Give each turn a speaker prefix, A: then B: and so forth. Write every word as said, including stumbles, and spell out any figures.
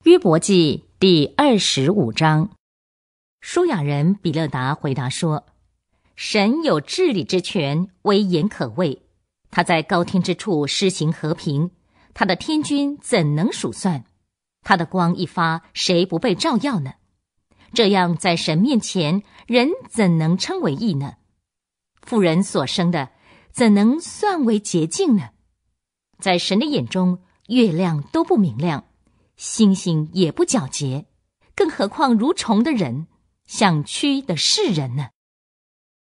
A: 约伯记第二十五章，舒雅人比勒达回答说：神有治理之权，威严可畏。他在高天之处施行和平，他的天军怎能数算？他的光一发，谁不被照耀呢？这样在神面前，人怎能称为义呢？妇人所生的，怎能算为洁净呢？在神的眼中，月亮都不明亮，星星也不皎洁，更何况如虫的人，像蛆的世人呢？